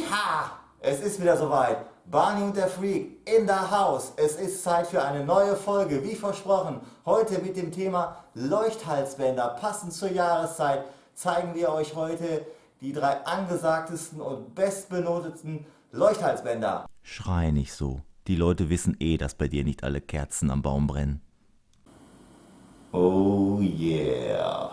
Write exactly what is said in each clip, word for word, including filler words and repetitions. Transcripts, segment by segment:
Ha! Es ist wieder soweit. Barney und der Freak in der Haus. Es ist Zeit für eine neue Folge, wie versprochen. Heute mit dem Thema Leuchthalsbänder. Passend zur Jahreszeit zeigen wir euch heute die drei angesagtesten und bestbenotetsten Leuchthalsbänder. Schrei nicht so. Die Leute wissen eh, dass bei dir nicht alle Kerzen am Baum brennen. Oh yeah.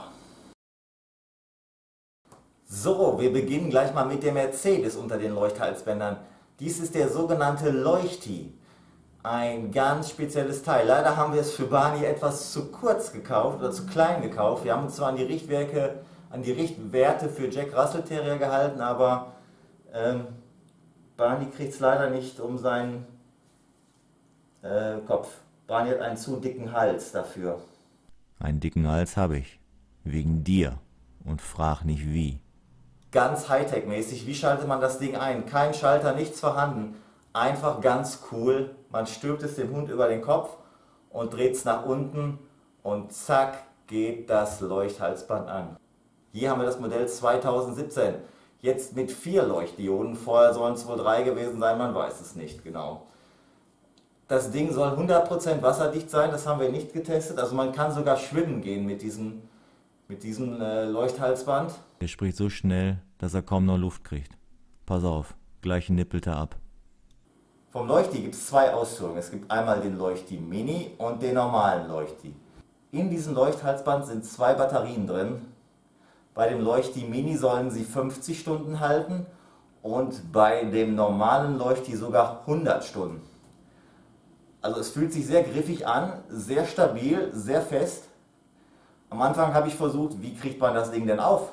So, wir beginnen gleich mal mit dem Mercedes unter den Leuchthalsbändern. Dies ist der sogenannte Leuchti. Ein ganz spezielles Teil. Leider haben wir es für Barney etwas zu kurz gekauft oder zu klein gekauft. Wir haben uns zwar an die Richtwerke, an die Richtwerte für Jack Russell Terrier gehalten, aber ähm, Barney kriegt es leider nicht um seinen äh, Kopf. Barney hat einen zu dicken Hals dafür. Einen dicken Hals habe ich. Wegen dir. Und frag nicht wie. Ganz Hightech-mäßig. Wie schaltet man das Ding ein? Kein Schalter, nichts vorhanden. Einfach ganz cool. Man stülpt es dem Hund über den Kopf und dreht es nach unten und zack geht das Leuchthalsband an. Hier haben wir das Modell zweitausendsiebzehn. Jetzt mit vier Leuchtdioden. Vorher sollen es wohl drei gewesen sein, man weiß es nicht genau. Das Ding soll hundert Prozent wasserdicht sein, das haben wir nicht getestet. Also man kann sogar schwimmen gehen mit diesem, mit diesem äh, Leuchthalsband. Er spricht so schnell, dass er kaum noch Luft kriegt. Pass auf, gleich nippelt er ab. Vom Leuchti gibt es zwei Ausführungen. Es gibt einmal den Leuchti Mini und den normalen Leuchti. In diesem Leuchthalsband sind zwei Batterien drin. Bei dem Leuchti Mini sollen sie fünfzig Stunden halten und bei dem normalen Leuchti sogar hundert Stunden. Also es fühlt sich sehr griffig an, sehr stabil, sehr fest. Am Anfang habe ich versucht, wie kriegt man das Ding denn auf?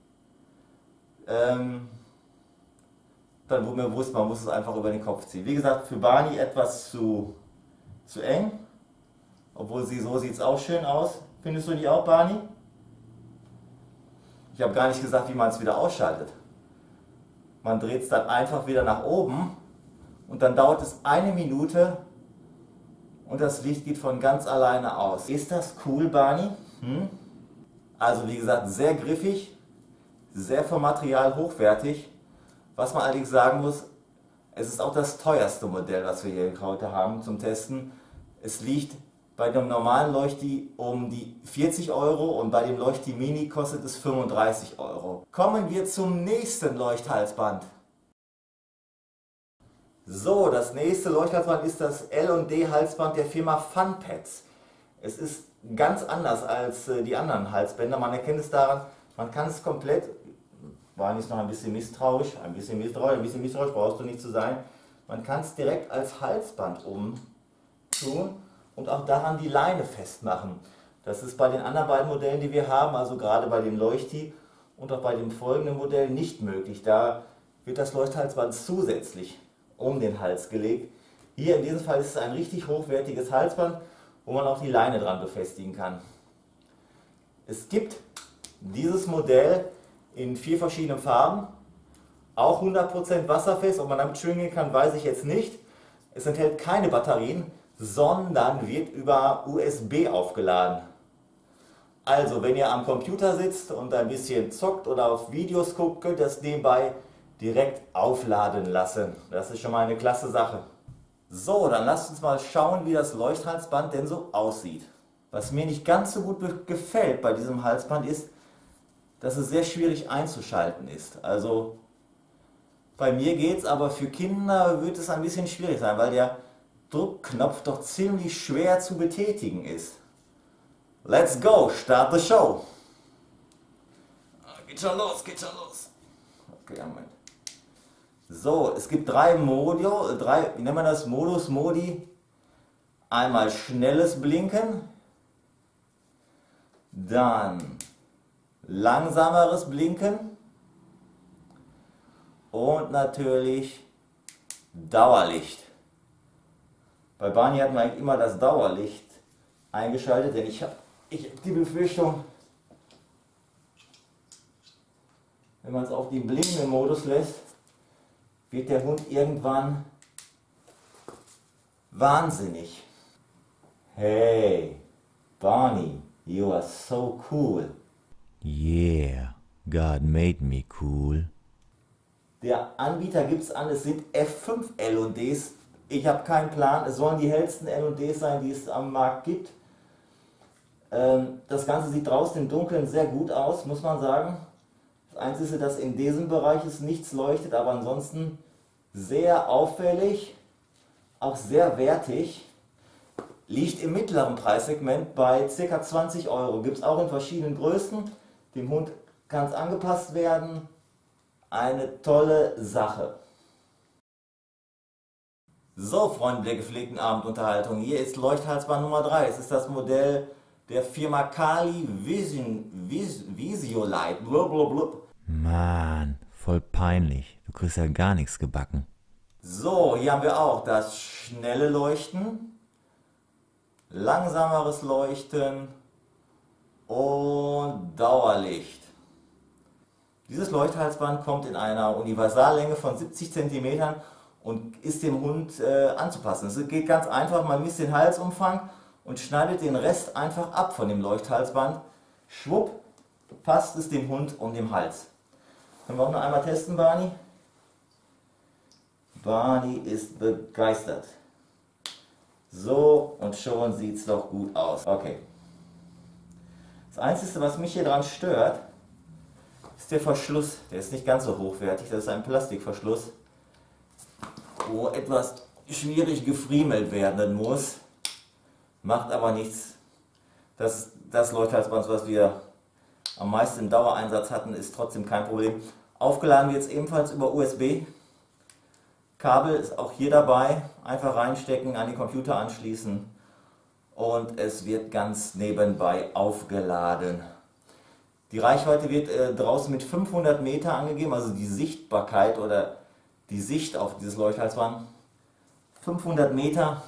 Ähm, dann wurde mir bewusst, man muss es einfach über den Kopf ziehen. Wie gesagt, für Barney etwas zu, zu eng. Obwohl sie so sieht es auch schön aus. Findest du nicht auch, Barney? Ich habe gar nicht gesagt, wie man es wieder ausschaltet. Man dreht es dann einfach wieder nach oben und dann dauert es eine Minute und das Licht geht von ganz alleine aus. Ist das cool, Barney? Hm? Also wie gesagt, sehr griffig, sehr vom Material hochwertig. Was man allerdings sagen muss, es ist auch das teuerste Modell, was wir hier heute haben zum Testen. Es liegt bei dem normalen Leuchti um die vierzig Euro und bei dem Leuchti Mini kostet es fünfunddreißig Euro. Kommen wir zum nächsten Leuchthalsband. So, das nächste Leuchthalsband ist das L und D Halsband der Firma Funpads. Es ist ganz anders als äh, die anderen Halsbänder. Man erkennt es daran, man kann es komplett, Barney ist noch ein bisschen misstrauisch, ein bisschen misstrauisch, ein bisschen misstrauisch brauchst du nicht zu sein. Man kann es direkt als Halsband umtun und auch daran die Leine festmachen. Das ist bei den anderen beiden Modellen, die wir haben, also gerade bei dem Leuchti und auch bei dem folgenden Modell nicht möglich. Da wird das Leuchthalsband zusätzlich um den Hals gelegt. Hier in diesem Fall ist es ein richtig hochwertiges Halsband, wo man auch die Leine dran befestigen kann. Es gibt dieses Modell in vier verschiedenen Farben, auch hundert Prozent wasserfest. Ob man damit schwimmen gehen kann, weiß ich jetzt nicht. Es enthält keine Batterien, sondern wird über U S B aufgeladen. Also wenn ihr am Computer sitzt und ein bisschen zockt oder auf Videos guckt, könnt ihr es nebenbei direkt aufladen lassen. Das ist schon mal eine klasse Sache. So, dann lasst uns mal schauen, wie das Leuchthalsband denn so aussieht. Was mir nicht ganz so gut gefällt bei diesem Halsband ist, dass es sehr schwierig einzuschalten ist. Also bei mir geht es, aber für Kinder wird es ein bisschen schwierig sein, weil der Druckknopf doch ziemlich schwer zu betätigen ist. Let's go, start the show! Geht schon los, geht schon los. Okay, Moment. So, es gibt drei Modi, drei, wie nennt man das, Modus, Modi. Einmal schnelles Blinken, dann langsameres Blinken und natürlich Dauerlicht. Bei Barney hatten wir eigentlich immer das Dauerlicht eingeschaltet, denn ich habe ich hab die Befürchtung, wenn man es auf den blinkenden Modus lässt, wird der Hund irgendwann wahnsinnig. Hey, Barney, you are so cool. Yeah, God made me cool. Der Anbieter gibt es an, es sind F fünf L und Ds. Ich habe keinen Plan, es sollen die hellsten L und Ds sein, die es am Markt gibt. Ähm, das Ganze sieht draußen im Dunkeln sehr gut aus, muss man sagen. Das Einzige, dass in diesem Bereich es nichts leuchtet, aber ansonsten sehr auffällig, auch sehr wertig. Liegt im mittleren Preissegment bei ca. zwanzig Euro. Gibt es auch in verschiedenen Größen. Dem Hund kann es angepasst werden. Eine tolle Sache. So, Freunde der gepflegten Abendunterhaltung, hier ist Leuchthalsband Nummer drei. Es ist das Modell der Firma Kali Vision, Vis, Visiolite. Blablabla. Mann, voll peinlich. Du kriegst ja gar nichts gebacken. So, hier haben wir auch das schnelle Leuchten, langsameres Leuchten und Dauerlicht. Dieses Leuchthalsband kommt in einer Universallänge von siebzig Zentimetern und ist dem Hund äh, anzupassen. Es geht ganz einfach, man misst den Halsumfang und schneidet den Rest einfach ab von dem Leuchthalsband. Schwupp, passt es dem Hund um den Hals. Können wir auch noch einmal testen, Barney? Barney ist begeistert. So, und schon sieht es doch gut aus. Okay. Das Einzige, was mich hier dran stört, ist der Verschluss. Der ist nicht ganz so hochwertig. Das ist ein Plastikverschluss, wo etwas schwierig gefriemelt werden muss. Macht aber nichts. Das, das Leuchthalsband, was wir am meisten im Dauereinsatz hatten, ist trotzdem kein Problem. Aufgeladen wird es ebenfalls über U S B. Kabel ist auch hier dabei. Einfach reinstecken, an den Computer anschließen und es wird ganz nebenbei aufgeladen. Die Reichweite wird äh, draußen mit fünfhundert Meter angegeben, also die Sichtbarkeit oder die Sicht auf dieses Leuchthalsband. fünfhundert Meter.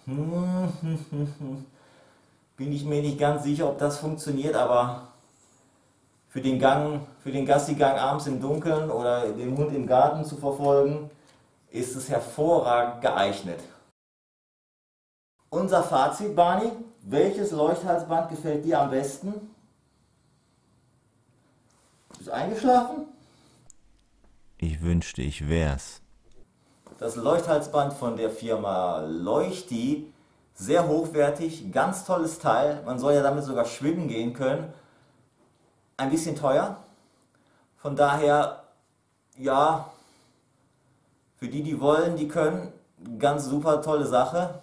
Bin ich mir nicht ganz sicher, ob das funktioniert, aber für den Gang, für den Gassigang abends im Dunkeln oder den Hund im Garten zu verfolgen, ist es hervorragend geeignet. Unser Fazit, Barney, welches Leuchthalsband gefällt dir am besten? Bist du eingeschlafen? Ich wünschte, ich wär's. Das Leuchthalsband von der Firma Leuchti, sehr hochwertig, ganz tolles Teil. Man soll ja damit sogar schwimmen gehen können. Ein bisschen teuer. Von daher, ja, für die, die wollen, die können, ganz super tolle Sache.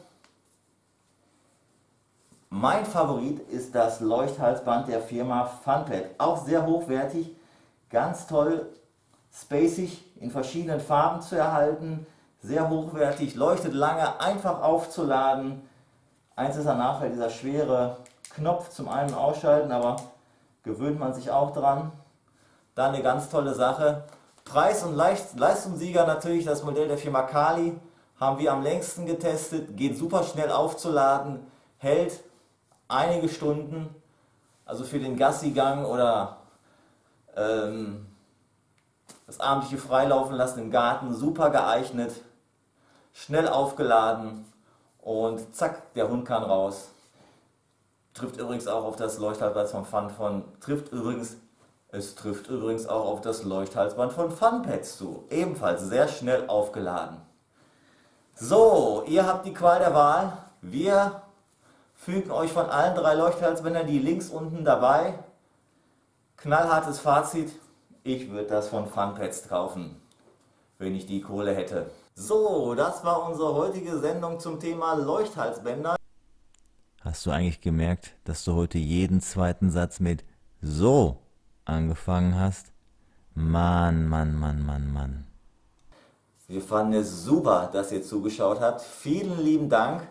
Mein Favorit ist das Leuchthalsband der Firma Funpet. Auch sehr hochwertig, ganz toll, spacig, in verschiedenen Farben zu erhalten. Sehr hochwertig, leuchtet lange, einfach aufzuladen. Einziger Nachteil, dieser schwere Knopf zum Ein- und Ausschalten, aber gewöhnt man sich auch dran. Dann eine ganz tolle Sache. Preis- und Leistungssieger natürlich das Modell der Firma Kali. Haben wir am längsten getestet, geht super schnell aufzuladen, hält einige Stunden. Also für den Gassigang oder ähm, das abendliche Freilaufen lassen im Garten super geeignet. Schnell aufgeladen und zack, der Hund kann raus. Trifft übrigens auch auf das Leuchthalsband von Fun von, trifft übrigens, es trifft übrigens auch auf das Leuchthalsband von Funpets zu. Ebenfalls sehr schnell aufgeladen. So, ihr habt die Qual der Wahl. Wir fügen euch von allen drei Leuchthalsbändern die Links unten dabei. Knallhartes Fazit, ich würde das von Funpets kaufen, wenn ich die Kohle hätte. So, das war unsere heutige Sendung zum Thema Leuchthalsbänder. Hast du eigentlich gemerkt, dass du heute jeden zweiten Satz mit so angefangen hast? Mann, Mann, Mann, Mann, Mann. Wir fanden es super, dass ihr zugeschaut habt. Vielen lieben Dank.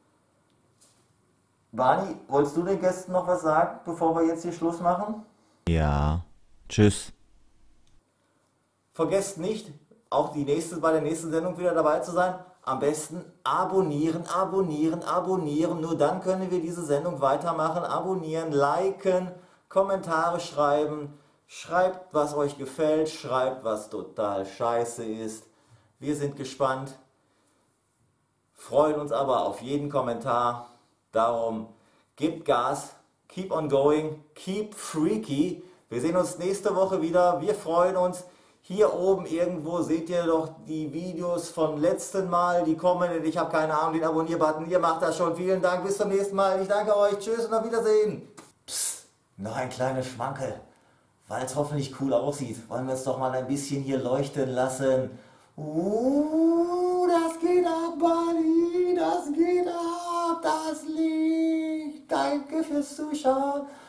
Barney, wolltest du den Gästen noch was sagen, bevor wir jetzt hier Schluss machen? Ja, tschüss. Vergesst nicht, auch die nächste, bei der nächsten Sendung wieder dabei zu sein. Am besten abonnieren, abonnieren, abonnieren. Nur dann können wir diese Sendung weitermachen. Abonnieren, liken, Kommentare schreiben. Schreibt, was euch gefällt. Schreibt, was total scheiße ist. Wir sind gespannt. Freuen uns aber auf jeden Kommentar. Darum gebt Gas. Keep on going. Keep freaky. Wir sehen uns nächste Woche wieder. Wir freuen uns. Hier oben irgendwo seht ihr doch die Videos vom letzten Mal, die kommen. Ich habe keine Ahnung, den Abonnier-Button. Ihr macht das schon. Vielen Dank, bis zum nächsten Mal. Ich danke euch. Tschüss und auf Wiedersehen. Psst, noch ein kleines Schmankerl. Weil es hoffentlich cool aussieht, wollen wir es doch mal ein bisschen hier leuchten lassen. Uh, das geht ab, Buddy, das geht ab, das Licht. Danke fürs Zuschauen.